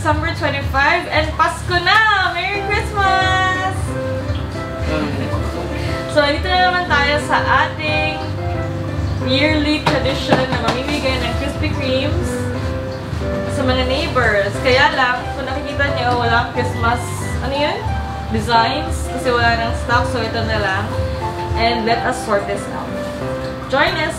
December 25 and Pasko na! Merry Christmas! So, dito na naman tayo sa ating yearly tradition na mamimigay ng Krispy Kremes sa mga neighbors. Kaya lang, kung nakikita niyo, walang Christmas, ano yun? Designs, kasi wala nang stock, so ito na lang. And let us sort this out. Join us!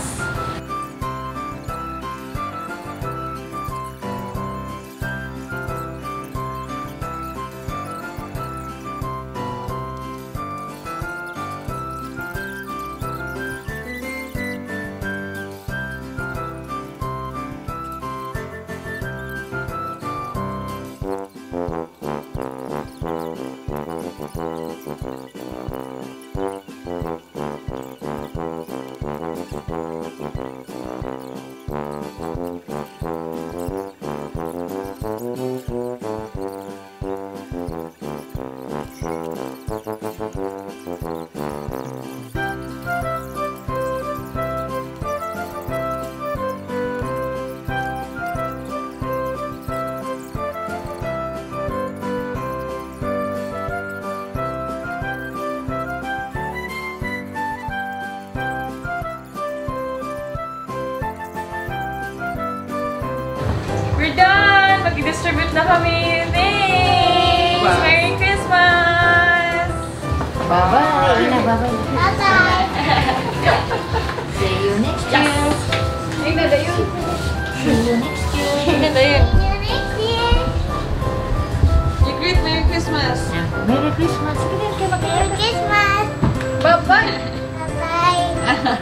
We're done! Mag-distribute na kami! Thanks! Bye. Merry Christmas! Bye-bye! Bye-bye! Bye-bye! See you next year! Ay, nada yun! See you next year! Ay, nada yun! See you next year! You greet Merry Christmas! Merry Christmas! Sige din kayo Merry Christmas! Bye-bye! Bye-bye!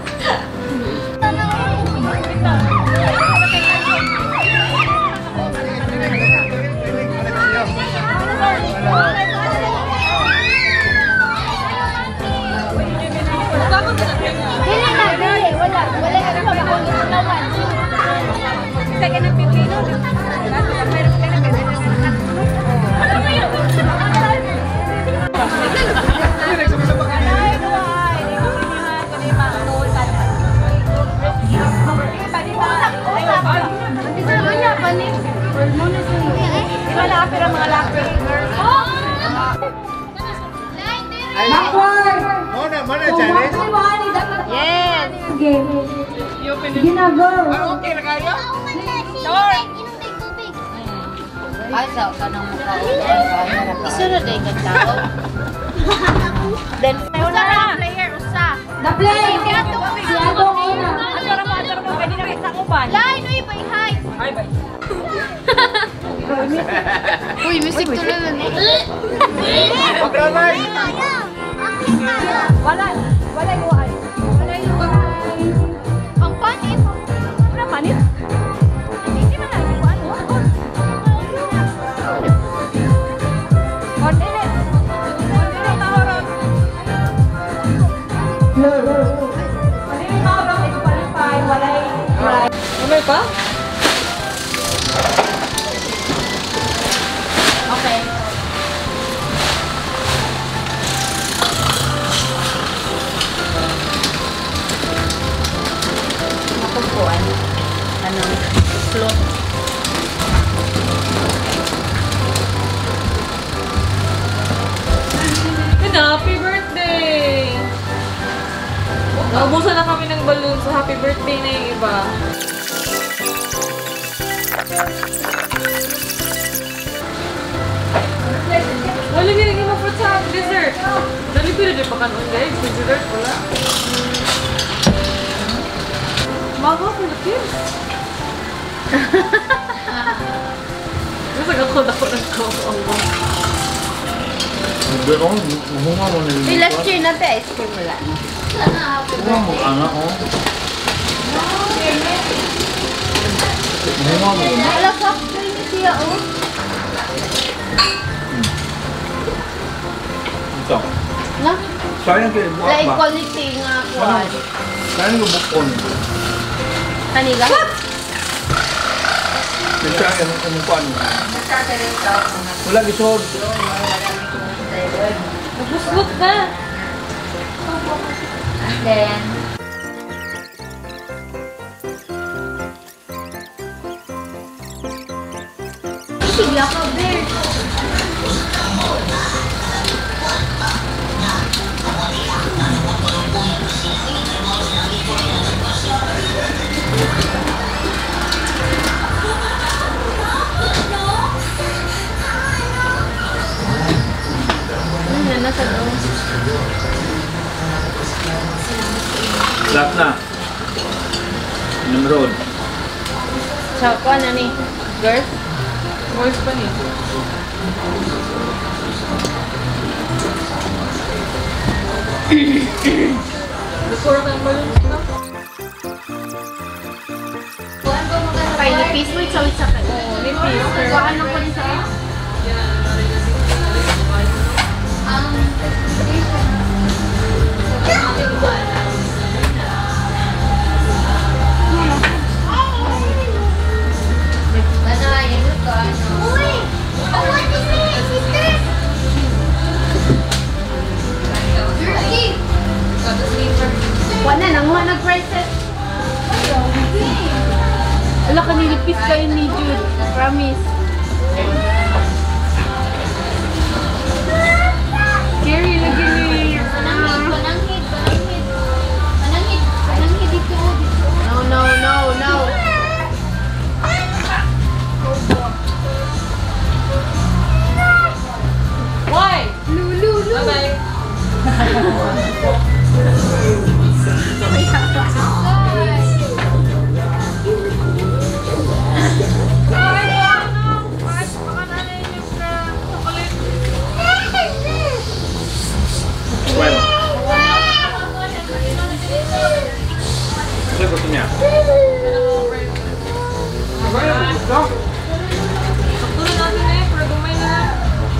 Mana Chinese? Yes! Okay na kayo? Ay, sa kanang mukha. Isunod ay tao. Then, Usa player, usa! The play! Si Ato una! Ato mo, ganyan na sa uban! Lai, no, ibay, hi! Ay, bay! uy, music tuloy na eh. Pagramay! Wala luhay! Wala luhay! Ang panit! Ano panit? Hindi man lang luhay! Ordinate! Ordinate mahorot! Ordinate mahorot! Ito palipay! Walay! Umay pa? Okay. Makukuan. Ano? Float. Happy birthday! Naubusan na kami ng balloon sa happy birthday na yung iba. Wala nilagay mo fruit sa dessert. Dali ko na pa kanon guys. Sa dessert wala. Maga ko na kids. Masag ako na ko. Pero, huwag mo nila. Uy, last year natin ice cream wala. Huwag mo anak ko. Huwag mo. Wala ka. Wala siya, oh. Ito. Na? Sayang kayo buwak Like ba? quality nga kuan. Sayang kayo bukon. Kanila? Sayang kayo kuan. Wala gisod. Nabuslot na. And then, Iya ka, Bear. Nasa doon. Lahat na. Numrod. Sa kuha na ni. Girls? Boys pa ni. Before ng balloons na. Kay nipis. Wait, sa ka. Oo, nipis. Kuhaan lang ko din sa wala nang mga nag-prices. Wala ka nilipis kayo ni Jude. Promise. Carrie, lagi ni... No. Why? Bye-bye. Well. Ano gusto niya? Pagtuloy natin eh, pero gumay na lang.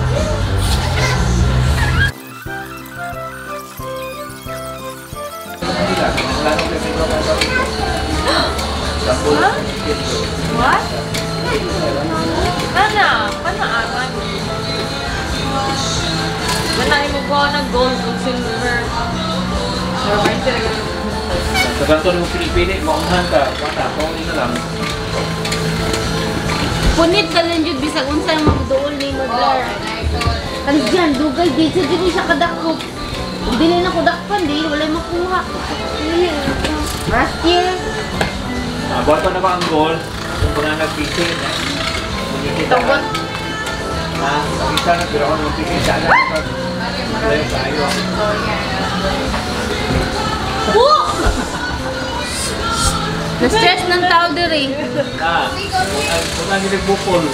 What? Panaaman. Manahin mo ko ng gold o silver. Pero may talaga. Sa kanto mo pinipili, maunahan ka. Bata, kung na lang. Punit ka lang Jude. Bisag unsay magdool ni Mother. Ang dyan, dugay. Di sa dyan siya kadakop. Hindi na ako dakpan. Di, wala makuha. Last year. Bato na ba ang goal? Kung po na nagpisi. Tawag. Isa na, pero ako nagpisi sa alam. Dahil tayo. Na-stress ng tao diri. Kung lagi nagbukol.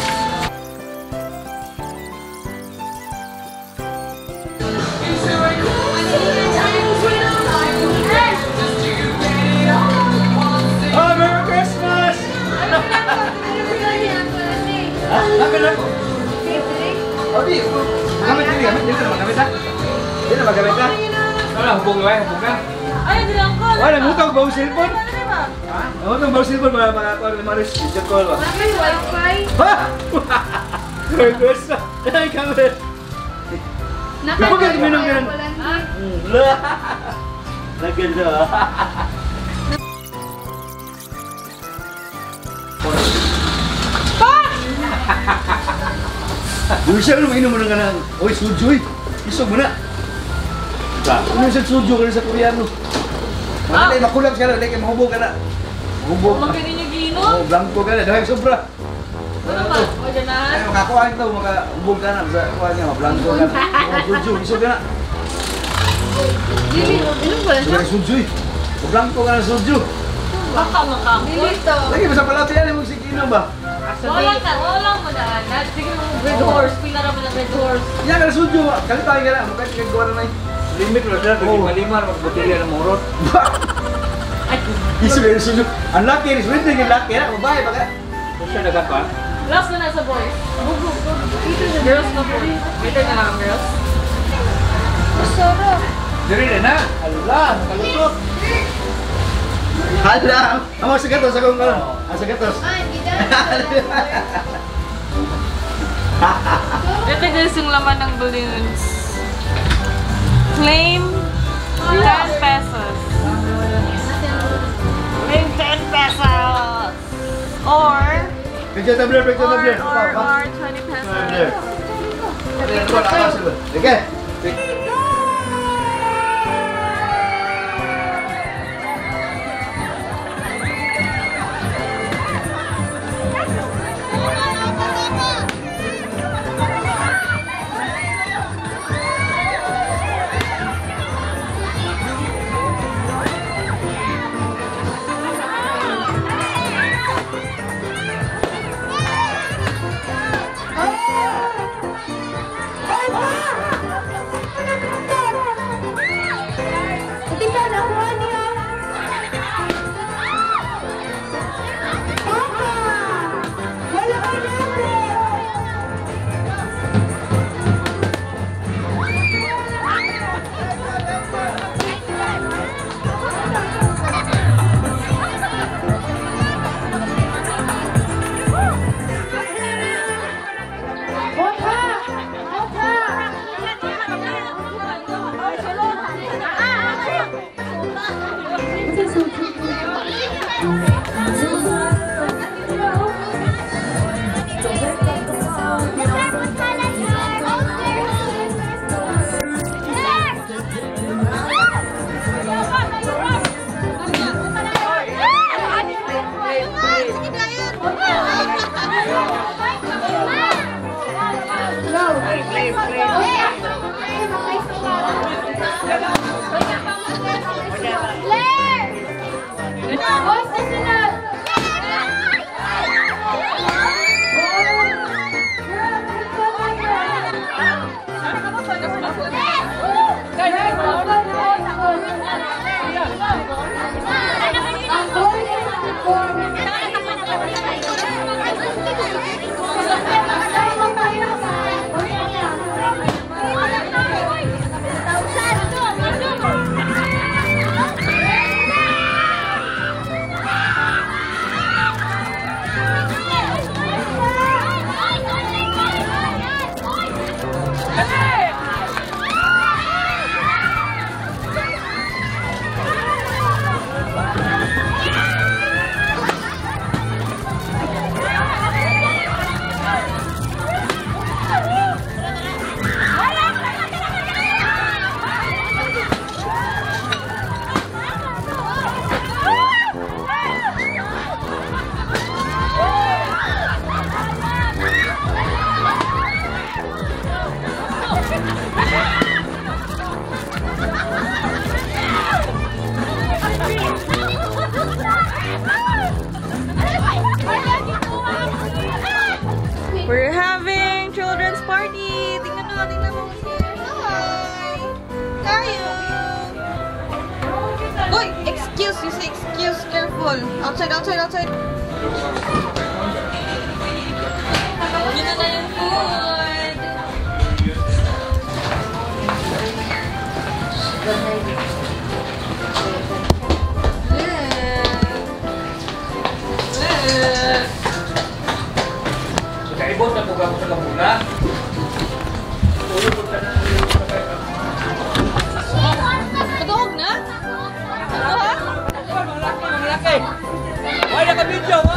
Oh, Merry Christmas! Lapit ako. Oh, di. Gamit dito. Gamit ha? Di na magamit ha? Wala, hubog ka. Ay, hindi lang ko. Wala, nangutang ba ang cellphone? Ano ba? Nangutang ba ang cellphone mga maris? Video call ba? May wifi. Ha? Merry Christmas! Ay, kami. Kapag ka minum ka Naganda. Buwisya ka naman inom mo na ka ng, oy, suju eh. Isog mo na. Ano yung suju ka na sa Koreano? Makalay, makulang siya na. Like, mahubog ka na. Mahubog. Magkano niyo gino? Oh, blanco ka na. Dahil sobra. Ano ba? O, dyan na. Ay, makakuha ito. Makahubog ka na. Sa kuha niya, blanco ka na. Oh, suju. Isog ka na. Inom ko lang siya. Sobrang suju eh. Blanco ka na suju. Baka makampon. Lagi, basta pala ito yan. Magsikino ba? Wala mo na. Sige mo, red horse. Pila naman ang red horse. Yan ka na suju. Kalitahin ka na. Mukha kagawa na na eh. Limit mo na. Lima-lima. Magbutilya ng murot. Isog ka na suju. Ang laki. Swerte yung laki. Babae ba ka? Kung siya nagapa? Last na nasa boys. Girls na po. Waiter na lang ang girls. Masarap. Diri na. Hala. Nakalutok. Hala. Ang sa gatos. Ang sa gatos. Ito guys yung laman ng balloons. Claim 10 pesos. Claim 10 pesos. Or Picture tumbler, picture tumbler. Or 20 pesos. Okay. We're having children's party. Tingnan mo. Hi. Tayo. Uy, excuse. You say excuse. Careful. Outside. Dito na yung food. Kaibot na bugang sa lamuna. Madog na? Ano ha? Malaki. Why naka-video, ha?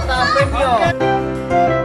ang premyo.